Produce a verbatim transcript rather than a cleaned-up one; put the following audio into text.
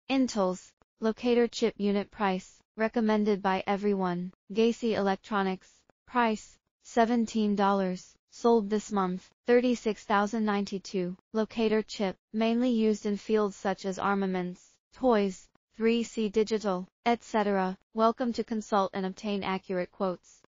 Intel's Locator chip unit price, recommended by everyone. Gaisi Electronics, price, seventeen dollars, sold this month, thirty-six thousand ninety-two. Locator chip, mainly used in fields such as armaments, toys, three C digital, et cetera. Welcome to consult and obtain accurate quotes.